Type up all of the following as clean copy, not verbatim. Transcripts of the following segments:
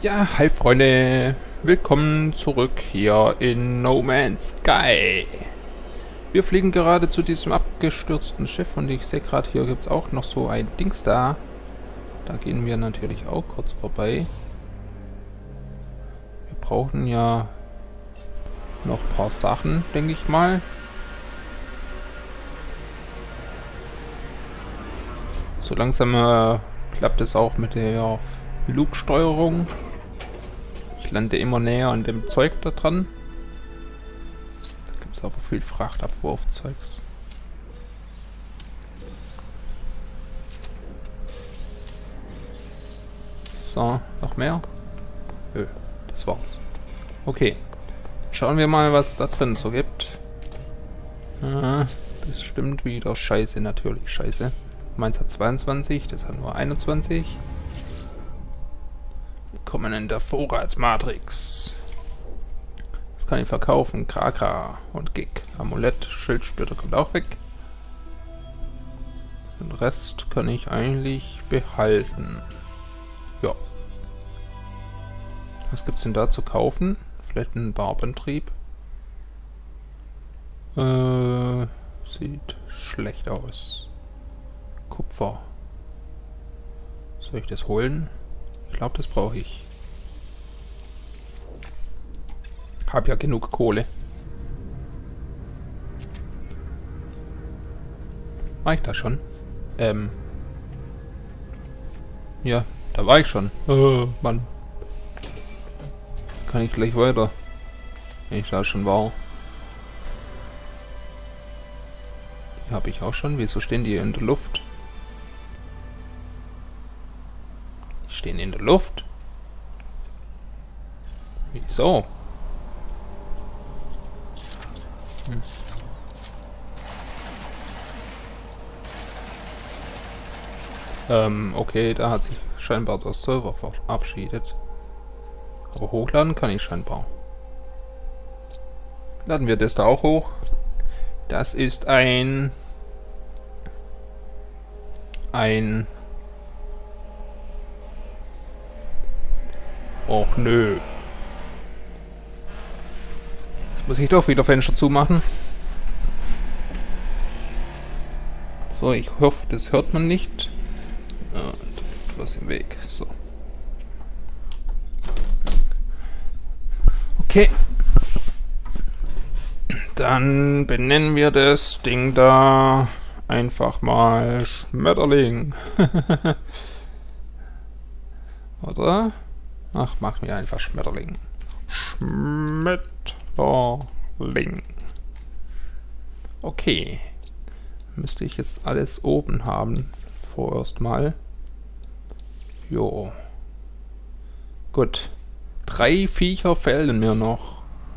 Ja, hi Freunde, willkommen zurück hier in No Man's Sky. Wir fliegen gerade zu diesem abgestürzten Schiff und ich sehe gerade, hier gibt es auch noch so ein Dings da. Da gehen wir natürlich auch kurz vorbei. Wir brauchen ja noch ein paar Sachen, denke ich mal. So langsam klappt es auch mit der Flugsteuerung. Ich lande immer näher an dem Zeug da dran. Da gibt es aber viel Frachtabwurfzeugs. So, noch mehr? Nö, das war's. Okay. Schauen wir mal, was da drin so gibt. Bestimmt wieder Scheiße, natürlich Scheiße. Meins hat 22, das hat nur 21. Willkommen in der Vorratsmatrix. Das kann ich verkaufen. Kraka und Gig. Amulett, Schildsplitter kommt auch weg. Den Rest kann ich eigentlich behalten. Ja. Was gibt's denn da zu kaufen? Vielleicht ein Barbantrieb. Sieht schlecht aus. Kupfer. Soll ich das holen? Ich glaube, das brauche ich. Hab ja genug Kohle. War ich da schon? Ja, da war ich schon. Oh, Mann. Kann ich gleich weiter? Wenn ich da schon war. Die habe ich auch schon. Wieso stehen die in der Luft? Die stehen in der Luft? Wieso? Okay, da hat sich scheinbar der Server verabschiedet. Aber hochladen kann ich scheinbar. Laden wir das da auch hoch. Das ist ein... Och nö. Jetzt muss ich doch wieder Fenster zumachen. So, ich hoffe, das hört man nicht. Was im Weg. So. Okay. Dann benennen wir das Ding da einfach mal Schmetterling. Oder? Ach, mach mir einfach Schmetterling. Schmetterling. Okay. Müsste ich jetzt alles oben haben. Vorerst mal. Jo. Gut. 3 Viecher fehlen mir noch.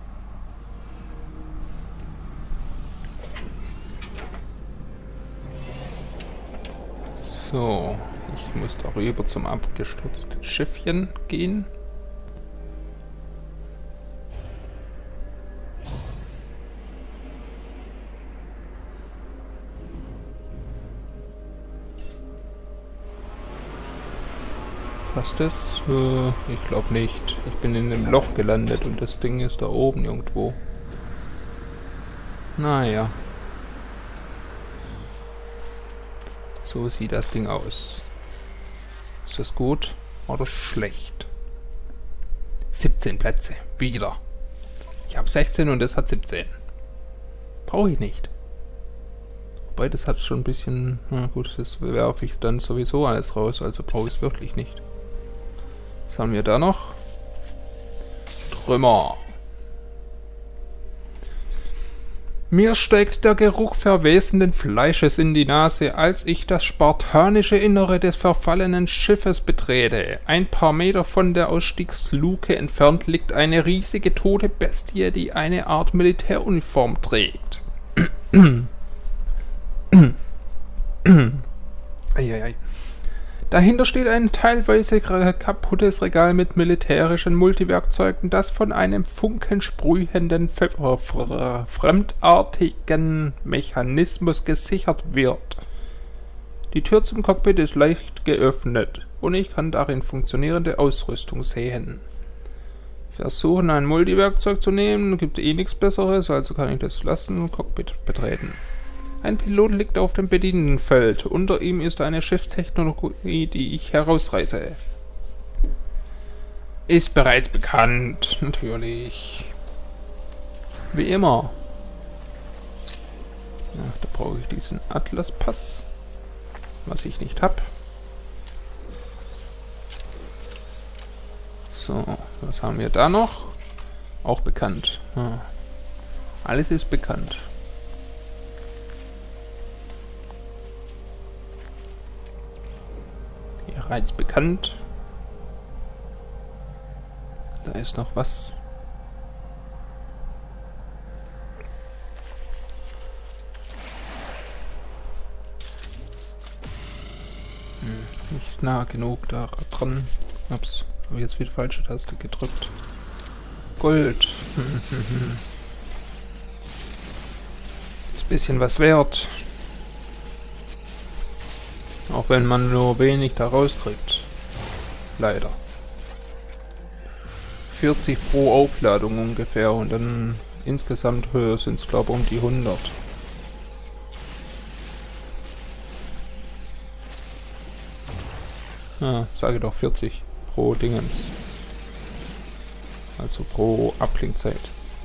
So. Ich muss darüber zum abgestürzten Schiffchen gehen. Passt das? Ich glaube nicht. Ich bin in einem Loch gelandet und das Ding ist da oben irgendwo. Naja. So sieht das Ding aus. Ist das gut oder schlecht? 17 Plätze. Wieder. Ich habe 16 und das hat 17. Brauche ich nicht. Wobei, das hat schon ein bisschen... Na gut, das werfe ich dann sowieso alles raus, also brauche ich es wirklich nicht. Was haben wir da noch? Trümmer. Mir steigt der Geruch verwesenden Fleisches in die Nase, als ich das spartanische Innere des verfallenen Schiffes betrete. Ein paar Meter von der Ausstiegsluke entfernt liegt eine riesige tote Bestie, die eine Art Militäruniform trägt. Eieiei. Dahinter steht ein teilweise kaputtes Regal mit militärischen Multiwerkzeugen, das von einem funkensprühenden, fremdartigen Mechanismus gesichert wird. Die Tür zum Cockpit ist leicht geöffnet. und ich kann darin funktionierende Ausrüstung sehen. Versuchen, ein Multiwerkzeug zu nehmen, gibt eh nichts Besseres, also kann ich das lassen und Cockpit betreten. Ein Pilot liegt auf dem Bedienfeld. Unter ihm ist eine Schiffstechnologie, die ich herausreiße. Ist bereits bekannt, natürlich. Wie immer. Ach, da brauche ich diesen Atlas-Pass, was ich nicht habe. So, was haben wir da noch? Auch bekannt. Ja. Alles ist bekannt. Hier bereits bekannt. Da ist noch was. Nicht nah genug da dran. Ups, habe ich jetzt wieder die falsche Taste gedrückt. Gold. Ist ein bisschen was wert. Auch wenn man nur wenig da rauskriegt. Leider. 40 pro Aufladung ungefähr und dann insgesamt höher sind es glaube ich um die 100. Ja, sage doch 40 pro Dingens. Also pro Abklingzeit.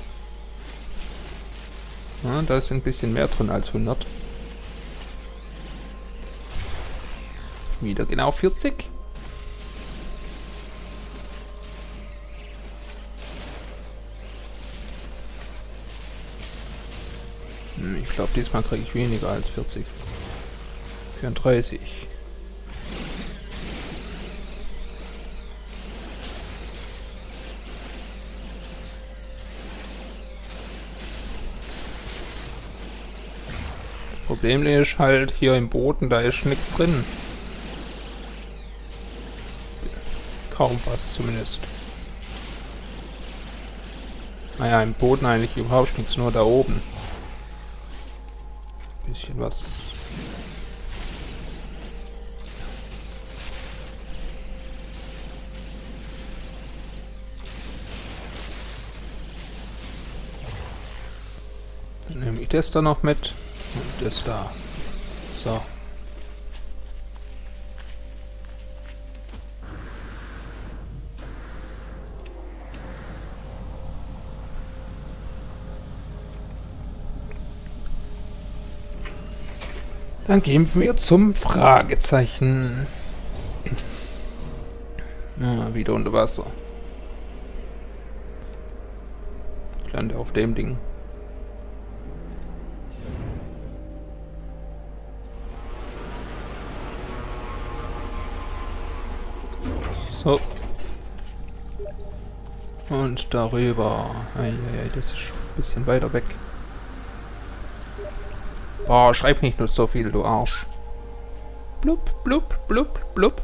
Ja, da ist ein bisschen mehr drin als 100. Wieder genau 40. Ich glaube, diesmal kriege ich weniger als 40. 34. Problem ist halt, hier im Boden, da ist nichts drin. Kaum was zumindest. Naja, im Boden eigentlich überhaupt nichts, nur da oben. Bisschen was. Dann nehme ich das da noch mit. Und das da. So. Dann gehen wir zum Fragezeichen. Ja, wieder unter Wasser. Ich lande auf dem Ding. So. Und darüber. Eieiei, das ist ein bisschen weiter weg. Boah, schreib nicht nur so viel, du Arsch. Blub, blub, blub, blub.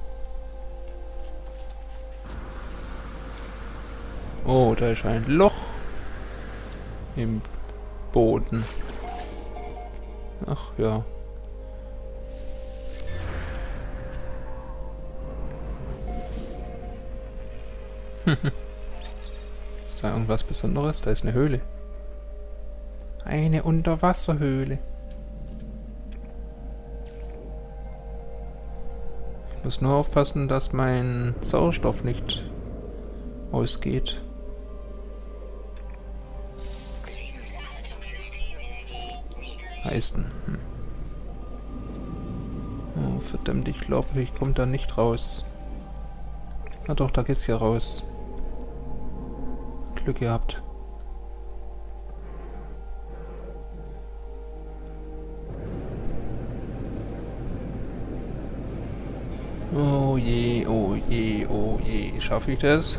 Oh, da ist ein Loch im Boden. Ach ja. Ist da irgendwas Besonderes? Da ist eine Höhle. Eine Unterwasserhöhle. Ich muss nur aufpassen, dass mein Sauerstoff nicht ausgeht. Heißen. Oh, verdammt, ich glaube, ich komme da nicht raus. Na doch, da geht's ja raus. Glück gehabt. Oh je, oh je, oh je. Schaffe ich das?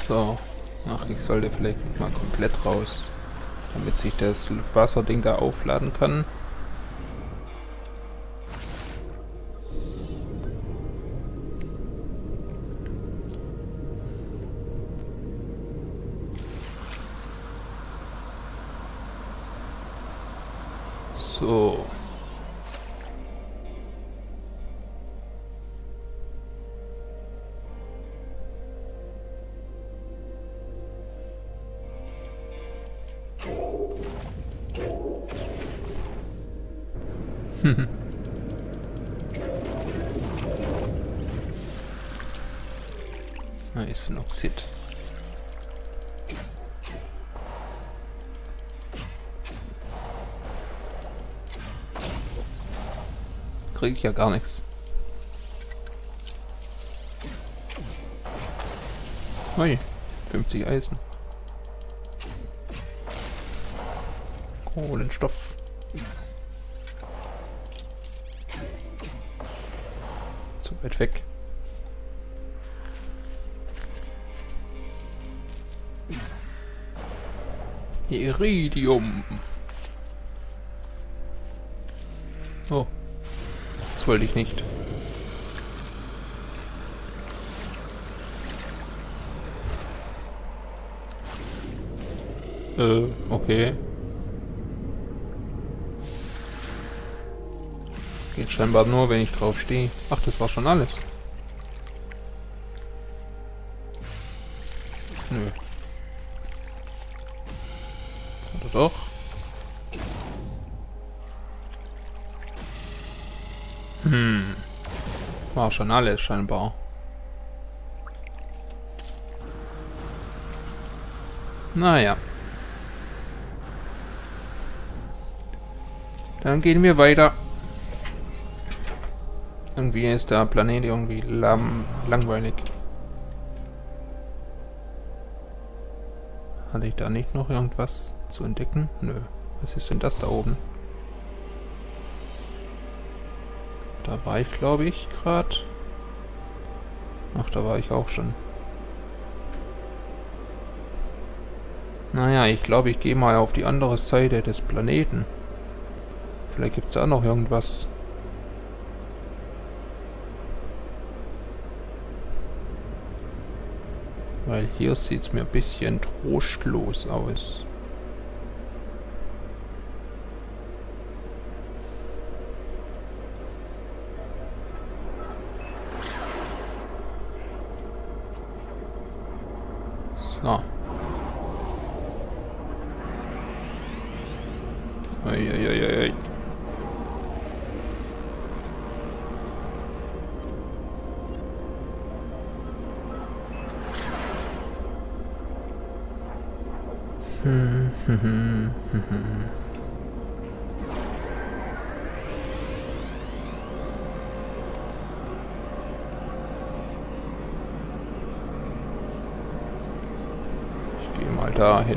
So. Ach, ich sollte vielleicht mal komplett raus, damit sich das Wasserding da aufladen kann. So. Ist ein Oxid. Krieg ich ja gar nichts. Ui, 50 Eisen. Kohlenstoff. Zu weit weg. Iridium. Oh, das wollte ich nicht. Okay. Geht scheinbar nur, wenn ich drauf stehe. Ach, das war schon alles. Nö. Oder doch? War schon alles scheinbar. Naja. Dann gehen wir weiter. Irgendwie ist der Planet irgendwie langweilig. Hatte ich da nicht noch irgendwas zu entdecken? Nö. Was ist denn das da oben? Da war ich, glaube ich, gerade. Ach, da war ich auch schon. Naja, ich glaube, ich gehe mal auf die andere Seite des Planeten. Vielleicht gibt es da noch irgendwas. Weil hier sieht es mir ein bisschen trostlos aus. So. Eieieiei. Ich gehe mal dahin.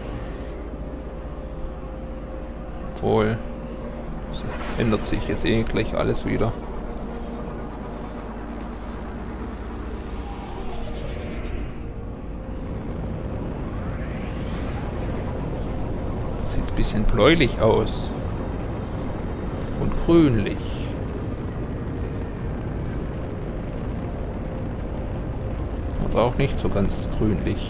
Obwohl, es ändert sich jetzt eh gleich alles wieder. Sieht ein bisschen bläulich aus. Und grünlich. Aber auch nicht so ganz grünlich.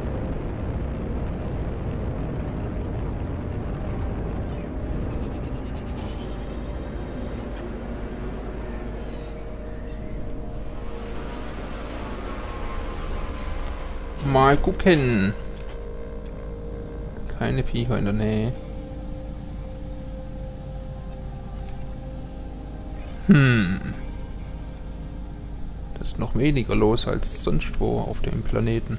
Mal gucken. Keine Viecher in der Nähe. Das ist noch weniger los als sonst wo auf dem Planeten.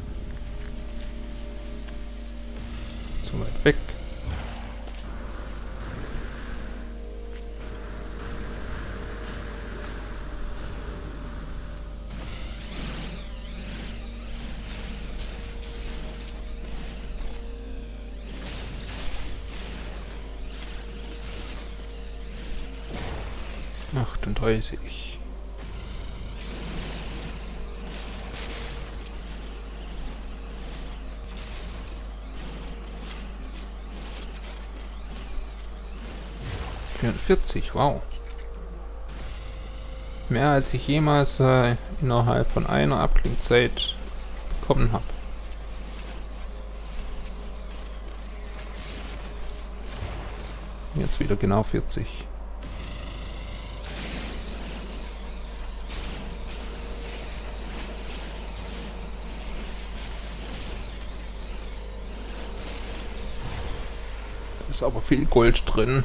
Zu weit weg. .38. 44, wow. Mehr als ich jemals innerhalb von einer Abklingzeit bekommen habe. Jetzt wieder genau 40. Da ist aber viel Gold drin.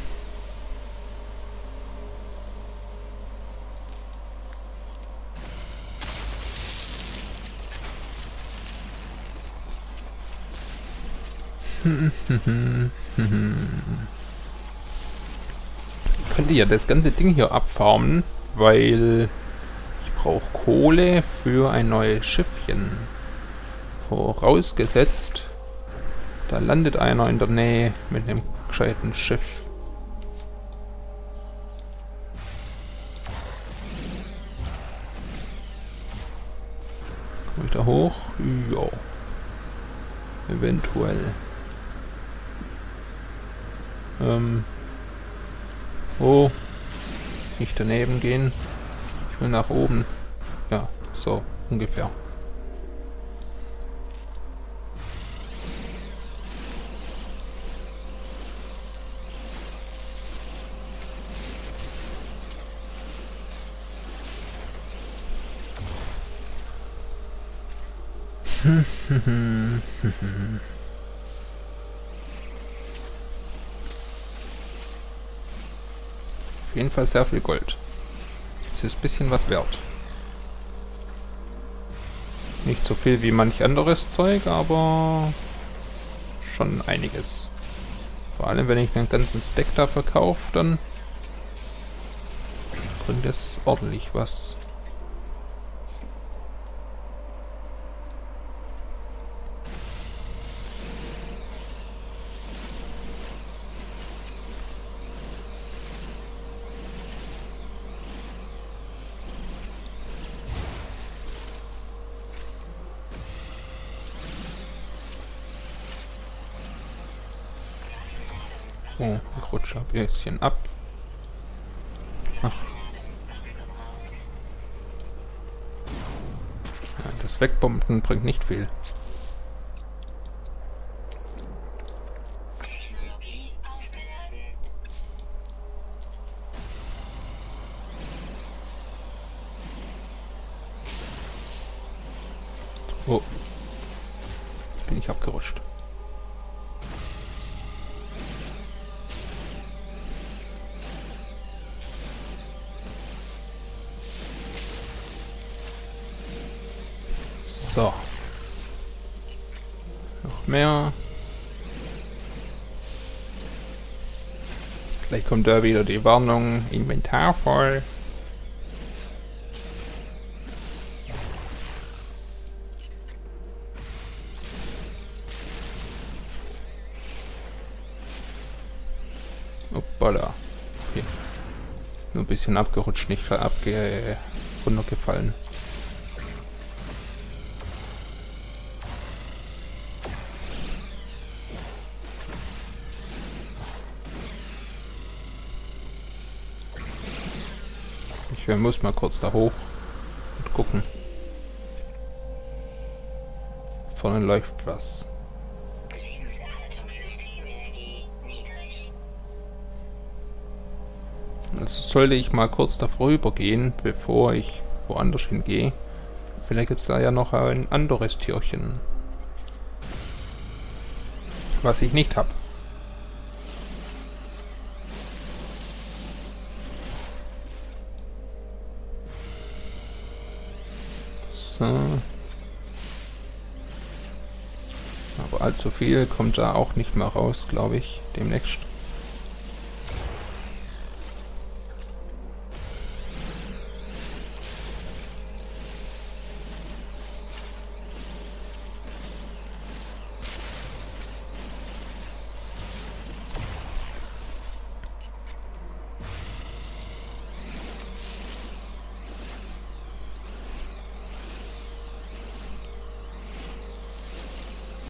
Ich könnte ja das ganze Ding hier abfarmen, weil ich brauche Kohle für ein neues Schiffchen. Vorausgesetzt, da landet einer in der Nähe mit einem gescheiten Schiff. Komme ich da hoch? Ja. Eventuell. Oh, nicht daneben gehen. Ich will nach oben. Ja, so ungefähr. Auf jeden Fall sehr viel Gold. Jetzt ist ein bisschen was wert. Nicht so viel wie manch anderes Zeug, aber schon einiges. Vor allem, wenn ich den ganzen Stack da verkaufe, dann bringt es ordentlich was. Oh, ich rutsche ein bisschen ab. Ach. Ja, das Wegbomben bringt nicht viel. Oh. Jetzt bin ich abgerutscht. So. Noch mehr. Gleich kommt da wieder die Warnung. Inventar voll. Hoppala. Okay. Nur ein bisschen abgerutscht, nicht runtergefallen. Ich muss mal kurz da hoch und gucken. Vorne läuft was. Also sollte ich mal kurz da vorübergehen, bevor ich woanders hingehe. Vielleicht gibt es da ja noch ein anderes Türchen. Was ich nicht habe. So. Aber allzu viel kommt da auch nicht mehr raus, glaube ich, demnächst.